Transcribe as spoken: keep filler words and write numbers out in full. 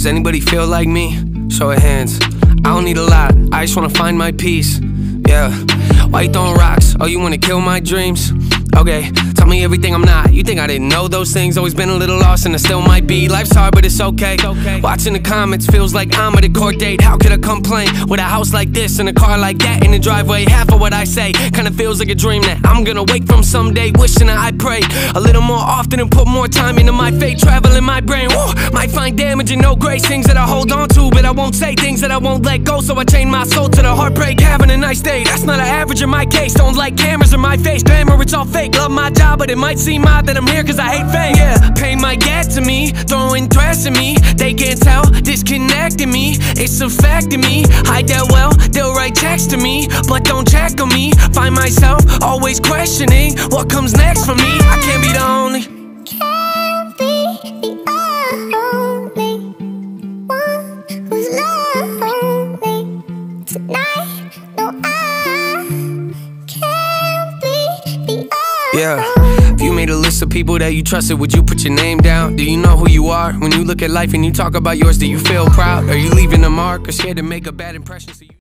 Does anybody feel like me? Show of hands. I don't need a lot, I just wanna find my peace. Yeah, why you throwing rocks? Oh, you wanna kill my dreams? Okay, tell me everything I'm not. You think I didn't know those things? Always been a little lost and I still might be. Life's hard but it's okay, okay. Watching the comments feels like I'm at a court date. How could I complain with a house like this and a car like that in the driveway? Half of what I say kinda feels like a dream that I'm gonna wake from someday. Wishing that I pray a little more often and put more time into my fate. Travel in my brain, woo, might find damage and no grace. Things that I hold on to but I won't say. Things that I won't let go, so I chain my soul to the heartbreak. Having a nice day, that's not an average in my case. Don't like cameras in my face, glamour, it's all fake. Love my job, but it might seem odd that I'm here cause I hate fame. Yeah, pay my gas to me, throwing threats at me. They can't tell, disconnecting me. It's a fact to me, hide that well. They'll write text to me, but don't check on me. Find myself always questioning what comes next for me. I can't be the only. Can't be the only one who's lonely tonight. No, I can't be the only. Yeah, if you made a list of people that you trusted, would you put your name down? Do you know who you are? When you look at life and you talk about yours, do you feel proud? Are you leaving a mark or scared to make a bad impression? So you